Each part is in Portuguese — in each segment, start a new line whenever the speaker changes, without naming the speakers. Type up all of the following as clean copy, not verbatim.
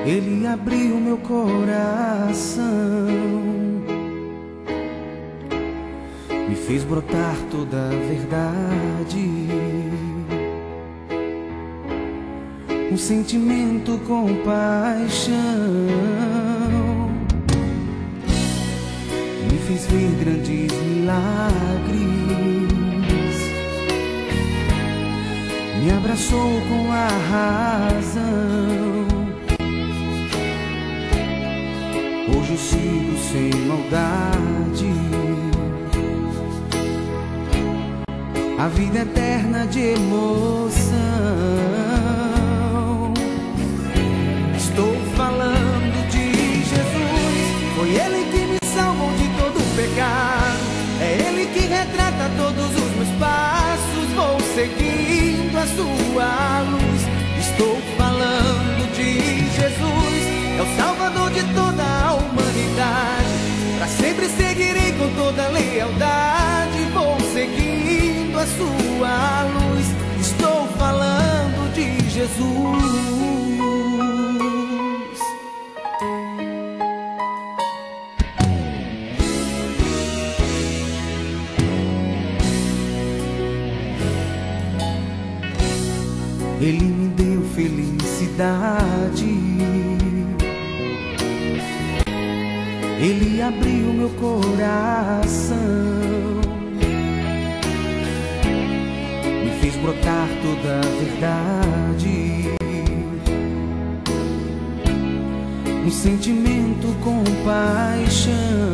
Ele abriu meu coração, me fez brotar toda a verdade, um sentimento com paixão, me fez ver grandes milagres, me abraçou com a razão. Hoje eu sigo sem maldade, a vida eterna de emoção. Estou falando de Jesus, foi Ele que me salvou de todo pecado, é Ele que retrata todos os meus passos, vou seguindo a sua luz. Estou falando de Jesus, é o Salvador de toda a humanidade, pra sempre seguirei com toda lealdade, vou seguindo a sua luz. Estou falando de Jesus. Ele me deu felicidade, Ele abriu meu coração, me fez brotar toda a verdade, um sentimento com paixão.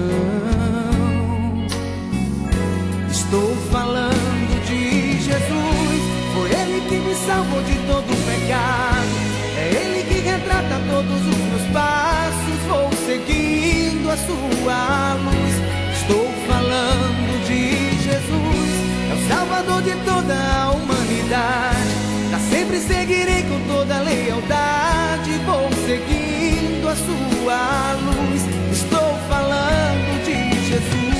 Estou falando de Jesus, foi Ele que me salvou de todo pecado, é Ele que retrata todos os meus passos, vou seguindo a sua luz. Estou falando de Jesus, é o Salvador de toda a humanidade, pra sempre seguirei com toda a lealdade, vou seguindo a sua luz. Estou falando de Jesus.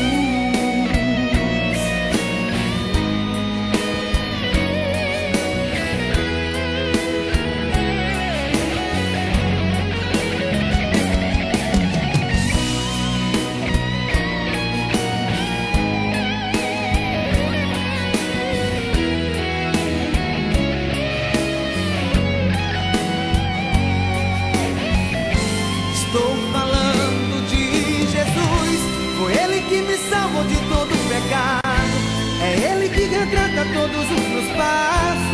Estou falando de Jesus, foi Ele que me salvou de todo pecado, é Ele que retrata todos os meus passos,